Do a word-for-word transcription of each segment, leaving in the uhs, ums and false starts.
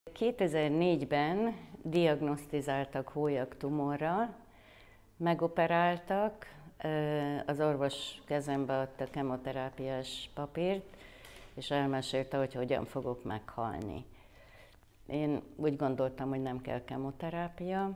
kétezer-négyben diagnosztizáltak hólyagtumorral, megoperáltak, az orvos kezembe adta kemoterápiás papírt, és elmesélte, hogy hogyan fogok meghalni. Én úgy gondoltam, hogy nem kell kemoterápia.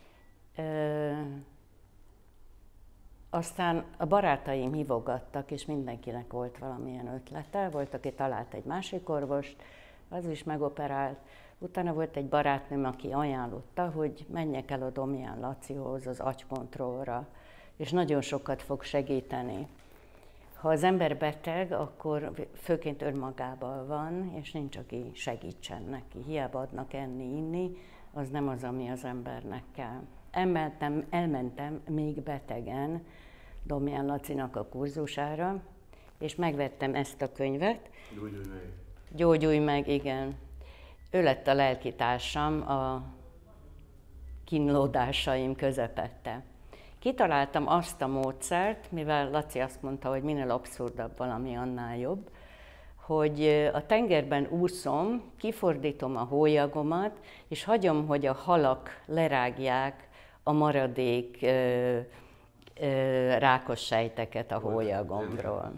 Aztán a barátaim hívogattak, és mindenkinek volt valamilyen ötlete. Volt, aki talált egy másik orvost, az is megoperált. Utána volt egy barátnőm, aki ajánlotta, hogy menjek el a Domján Lacihoz, az agykontrollra, és nagyon sokat fog segíteni. Ha az ember beteg, akkor főként önmagában van, és nincs, aki segítsen neki. Hiába adnak enni, inni, az nem az, ami az embernek kell. Elmentem, elmentem még betegen Domján Lacinak a kurzusára, és megvettem ezt a könyvet. Gyógyulj meg. Gyógyulj meg, igen. Ő lett a lelkitársam a kínlódásaim közepette. Kitaláltam azt a módszert, mivel Laci azt mondta, hogy minél abszurdabb valami, annál jobb, hogy a tengerben úszom, kifordítom a hólyagomat, és hagyom, hogy a halak lerágják a maradék ö, ö, rákos sejteket a hólyagomról.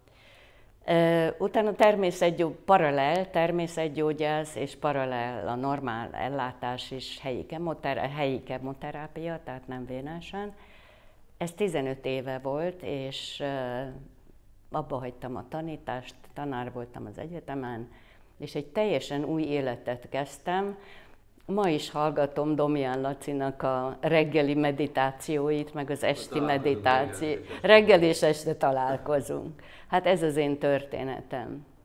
Utána természetgyógy, paralel természetgyógyász és paralel a normál ellátás is helyi, kemoterá, helyi kemoterápia, tehát nem vénesen. Ez tizenöt éve volt, és abba hagytam a tanítást, tanár voltam az egyetemen, és egy teljesen új életet kezdtem. Ma is hallgatom Domján Lacinak a reggeli meditációit, meg az esti meditációt. Reggel és este találkozunk. Hát ez az én történetem.